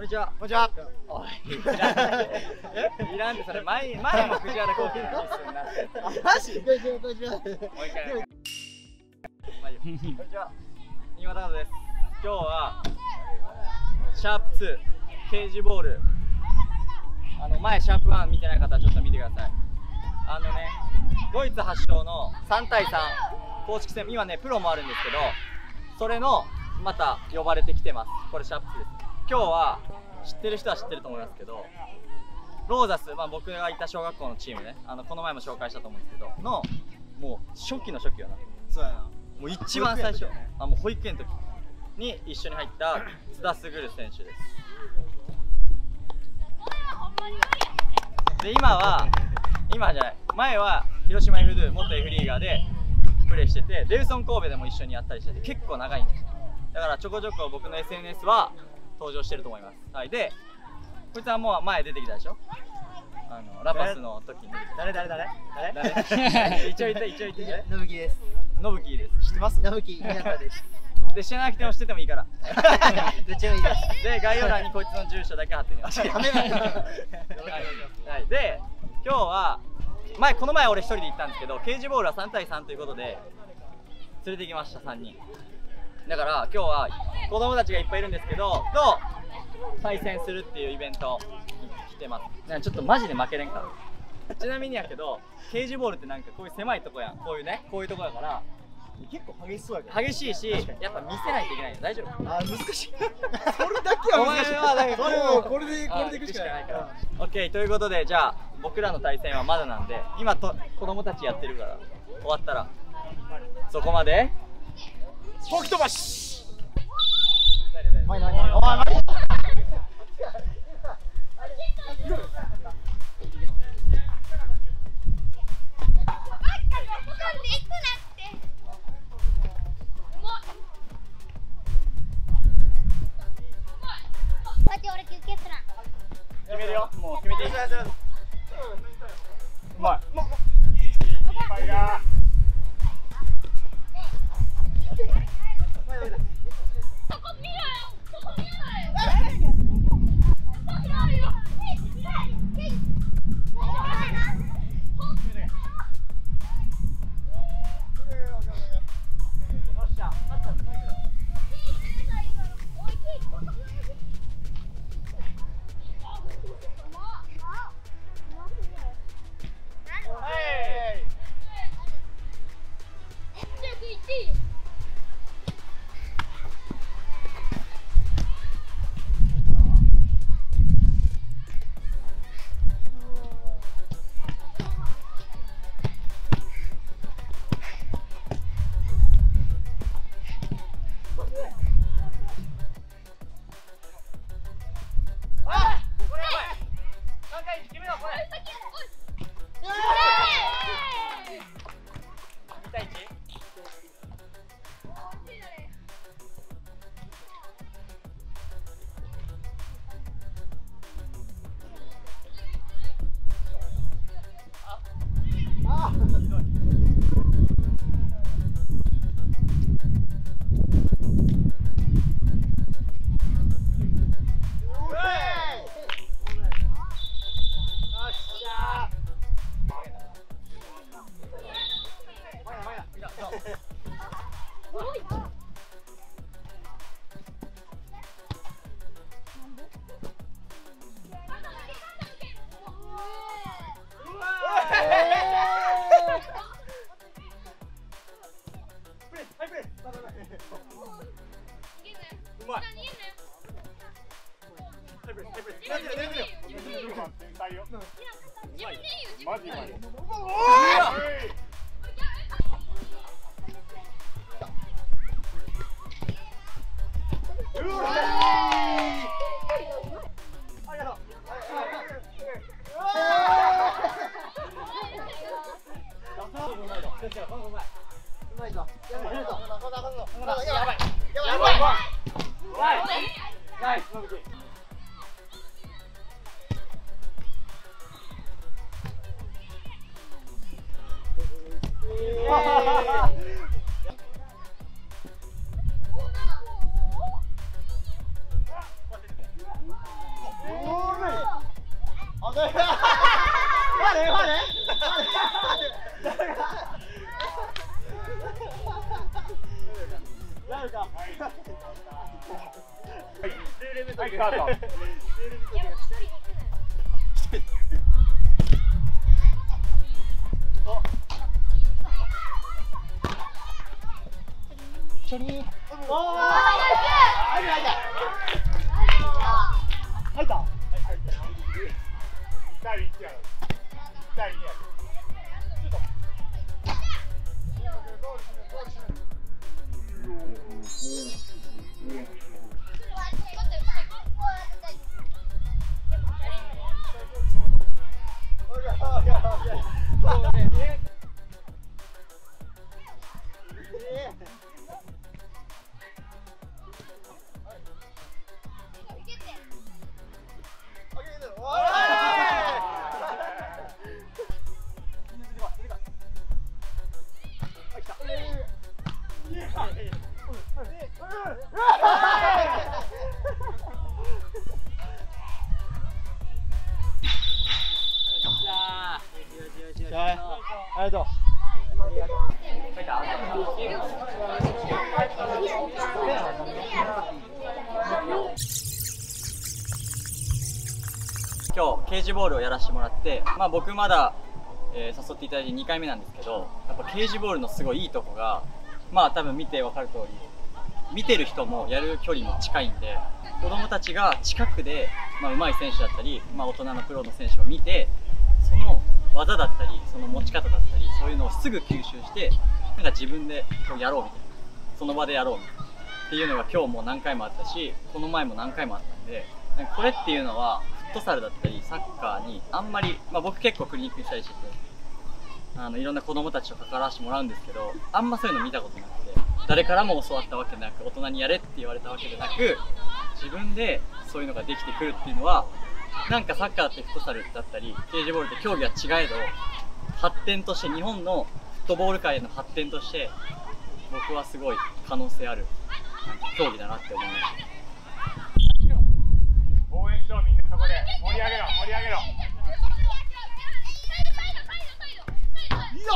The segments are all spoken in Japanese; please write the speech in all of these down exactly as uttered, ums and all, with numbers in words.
んにちは。 こんにちは。 おい、いらん。いらんってそれ前前も藤原コーヒーのキスになって。 マジ？こんにちは。こんにちは。 もう一回。まあいいよ。こんにちは。新潟です。今日はシャープツーケージボール。あの前シャープワン見てない方はちょっと見てください。あのね、ドイツ発祥のさんたいさん公式戦、今ねプロもあるんですけど、それのまた呼ばれてきてます。これシャープツーです。今日は知ってる人は知ってると思いますけど、ローザス、まあ、僕がいた小学校のチームね、あのこの前も紹介したと思うんですけどのもう初期の初期よな。 そうやな。 もう一番最初、ね、あもう保育園の時に一緒に入った津田卓選手です。で今は今じゃない、前は広島 エフドゥ 元 F リーガーでプレーしてて、デウソン神戸でも一緒にやったりしてて結構長いんです。だからちょこちょこ僕の エスエヌエス は登場してると思います。はい、でこいつはもう前出てきたでしょ。あのラパスの時に誰誰誰誰一応言って一応言ってのぶきです。 のぶきです。 知ってます？のぶき皆さんです。 で知らなくても知っててもいいから。 どっちもいいです。 で概要欄にこいつの住所だけ貼ってみます。はい。で今日は前この前俺一人で行ったんですけど、ケージボールはさんたいさんということで連れてきました。さんにんだから今日は子供たちがいっぱいいるんですけどと対戦するっていうイベントに来てます。ちょっとマジで負けれんから。ちなみにやけどケージボールってなんかこういう狭いとこやん、こういうねこういうとこだから結構激しそうやけど。 激しいし、やっぱ見せないといけないの。大丈夫？ あ、難しい。それだけは難しい。 お前はだからそれをこれでこれでいくしかないから。 オッケー、ということでじゃあ僕らの対戦はまだなんで、今と子供たちやってるから終わったらそこまでフォーク飛ばし。 おい何？おい何？決めるよ。もう決めていい。うまい。うまいな。マジマジ。 チョリー。おお。入る入る。入った。だいいちやろ。だいにやろ。シュート。ありがとう。 今日ケージボールをやらせてもらって、まあ、僕まだ、えー、誘っていただいてにかいめなんですけど、やっぱケージボールのすごいいいとこが、まあ多分見て分かる通り、見てる人もやる距離も近いんで、子供たちが近くで、まあ、上手い選手だったり、まあ、大人のプロの選手を見て、その技だったりその持ち方だったりそういうのをすぐ吸収して、なんか自分でやろうみたいな、その場でやろうみたいなっていうのが今日も何回もあったし、この前も何回もあったんで、これっていうのはフットサルだったりサッカーにあんまり、まあ、僕結構クリニックしたりしてて、あのいろんな子供たちと関わらせてもらうんですけど、あんまそういうの見たことなくて、誰からも教わったわけなく、大人にやれって言われたわけでなく、自分でそういうのができてくるっていうのは、なんかサッカーだってフットサルだったりケージボールって競技は違えど、発展として日本のフットボール界の発展として僕はすごい可能性ある競技だなって思いました。 応援しろ、みんなそこで盛り上げろ盛り上げろ。いいよ。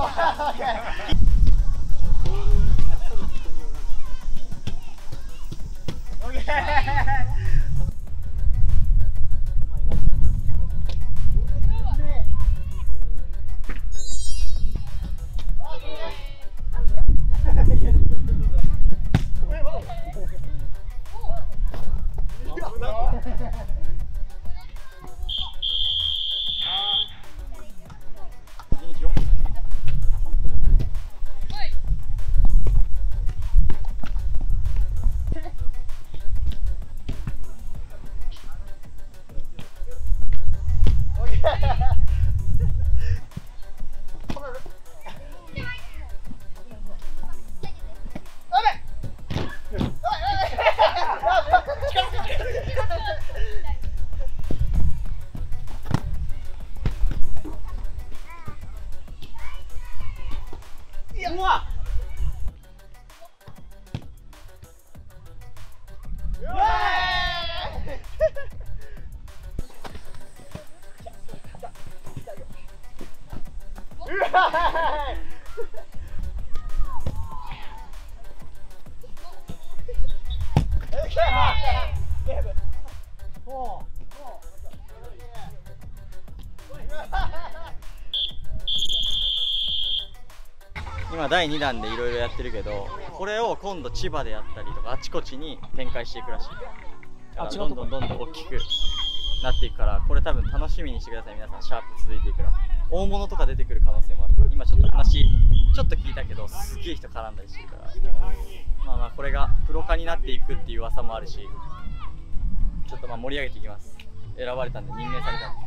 今だいにだんでいろいろやってるけど、これを今度千葉でやったりとかあちこちに展開していくらしい。だからどんどんどんどん大きくなっていくから、これ多分楽しみにしてください。皆さんシャープ続いていくから大物とか出てくる可能性もある。今ちょっと話ちょっと聞いたけど、すげえ人絡んだりしてるから、まあまあこれがプロ化になっていくっていう噂もあるし、ちょっとまあ盛り上げていきます。選ばれたんで、任命されたんで。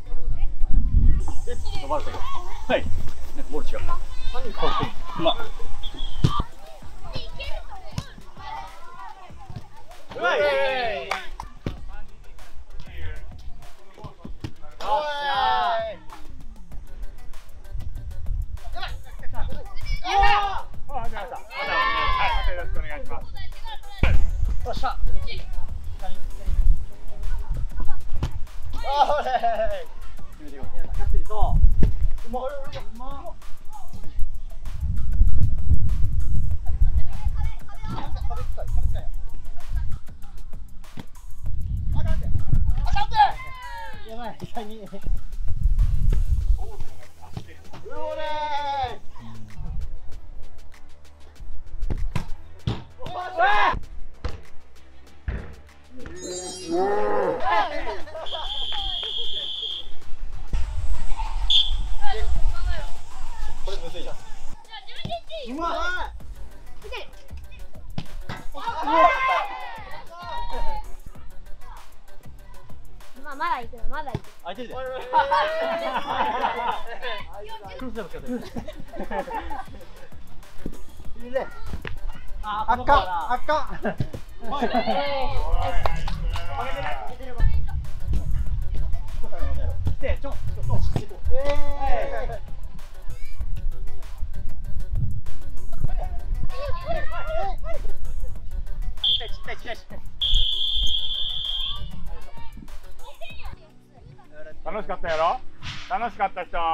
え、伸ばれたけど、はい、ボール違う。うまっ。うまい。 まあまだ行くの、まだ行く。 空いてるで。あかん、あかん。 楽しかったやろ。楽しかった人。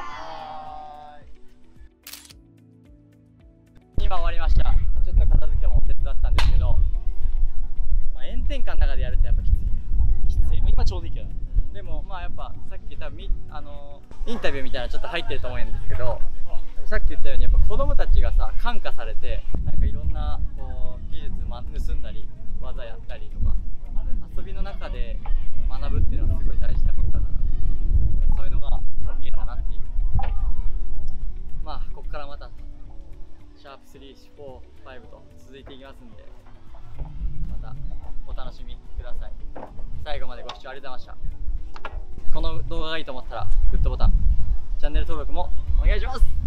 今終わりました。ちょっと片付けも手伝ったんですけど、まあ、炎天下の中でやるとやっぱきつい。きつい。今ちょうどいいけど、うん、でもまあやっぱさっき多分みあのー、インタビューみたいなのちょっと入ってると思うんですけど、さっき言ったようにやっぱ子供たちがさ感化されて、なんかいろんなこう技術盗んだり技やったりとか遊びの中で学ぶっていうのはすごい大事なことだから、そういうのが見えたなっていう。まあここからまたシャープスリー、フォー、ファイブと続いていきますんで、またお楽しみください。最後までご視聴ありがとうございました。この動画がいいと思ったらグッドボタン、チャンネル登録もお願いします。